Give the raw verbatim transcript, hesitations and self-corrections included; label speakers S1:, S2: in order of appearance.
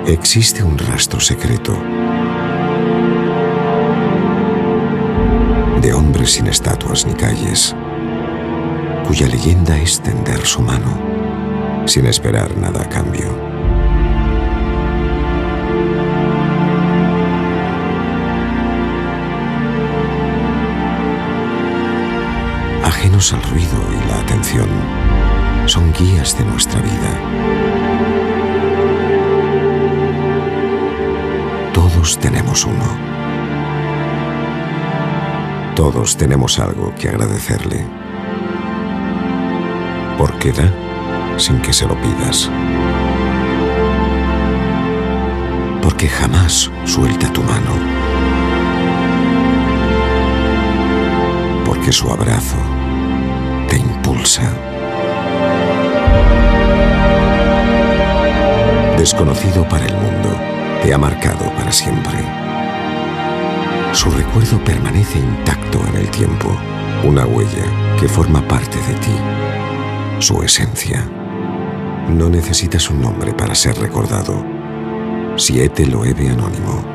S1: Existe un rastro secreto de hombres sin estatuas ni calles, cuya leyenda es tender su mano sin esperar nada a cambio. Ajenos al ruido y la atención, son guías de nuestra vida. Todos tenemos uno. Todos tenemos algo que agradecerle, porque da sin que se lo pidas, porque jamás suelta tu mano, porque su abrazo te impulsa. Desconocido para el mundo, te ha marcado para siempre. Su recuerdo permanece intacto en el tiempo, una huella que forma parte de ti, su esencia. No necesitas un nombre para ser recordado. Siete Loewe Anónimo.